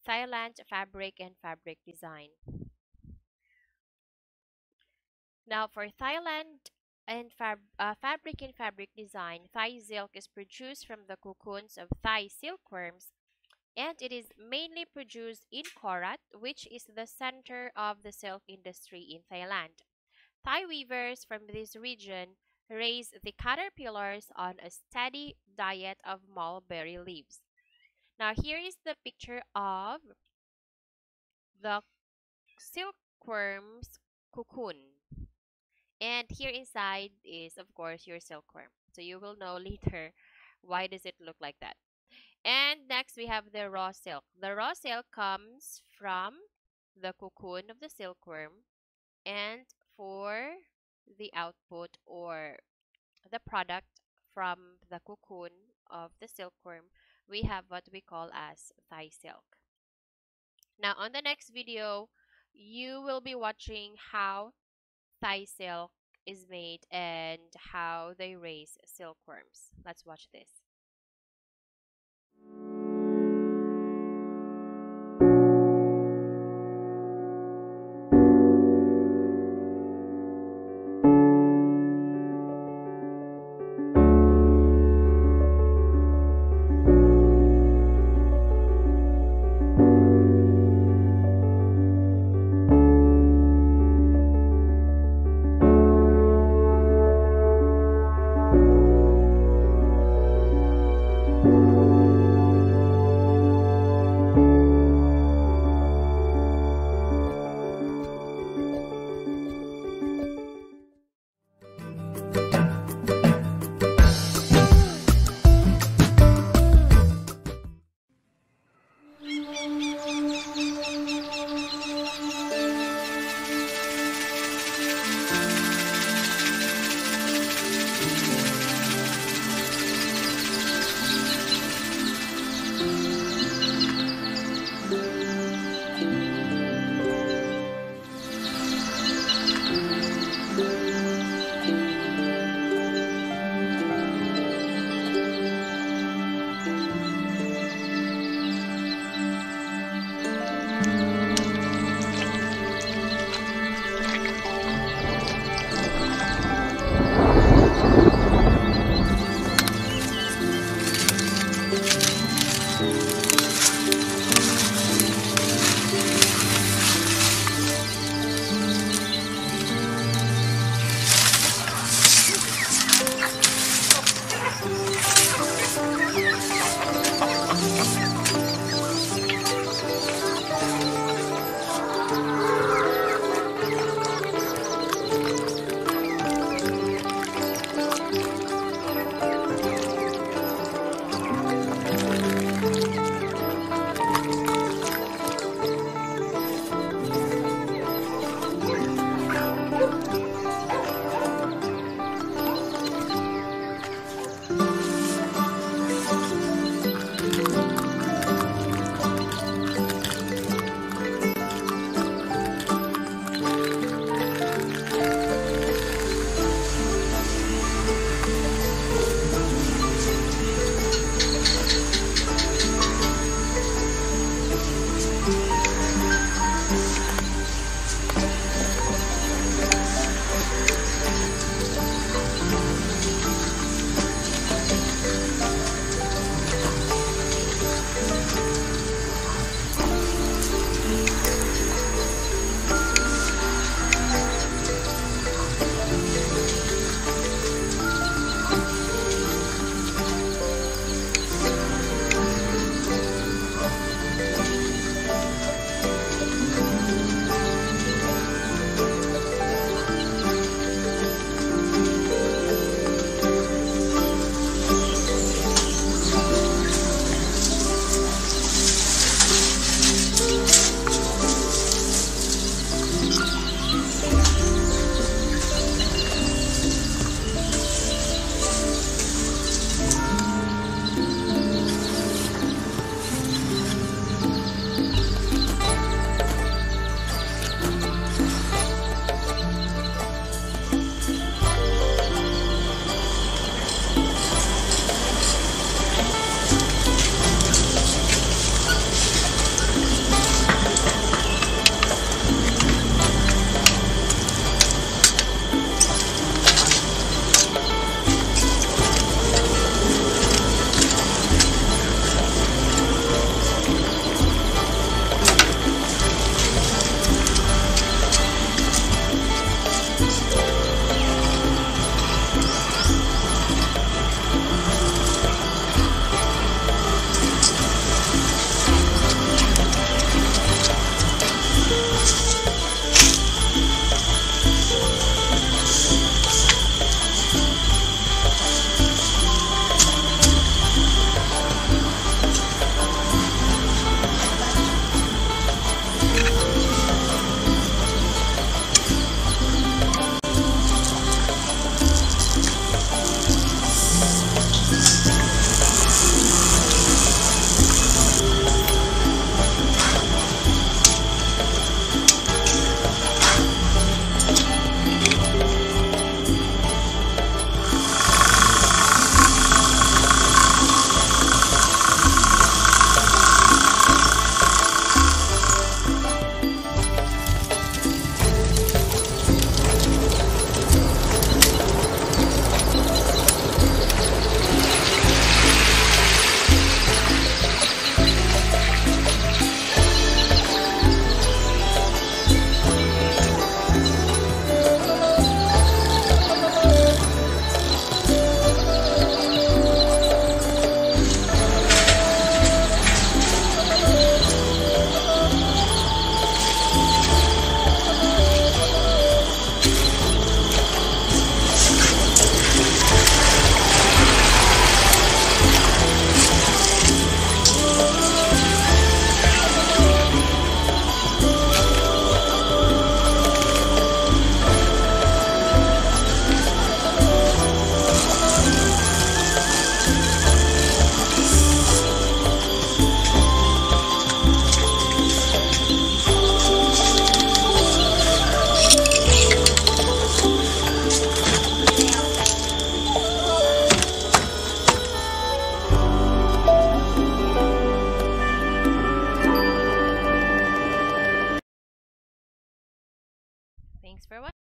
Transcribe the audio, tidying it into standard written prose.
Thailand fabric and fabric design. Now, for Thailand and fabric and fabric design, Thai silk is produced from the cocoons of Thai silkworms, and it is mainly produced in Korat, which is the center of the silk industry in Thailand. Thai weavers from this region raise the caterpillars on a steady diet of mulberry leaves. Now, here is the picture of the silkworm's cocoon. And here inside is, of course, your silkworm. So you will know later why does it look like that. And next we have the raw silk. The raw silk comes from the cocoon of the silkworm. And for the output or the product from the cocoon of the silkworm, we have what we call as Thai silk. Now on the next video, you will be watching how Thai silk is made and how they raise silkworms. Let's watch this. Thanks for watching.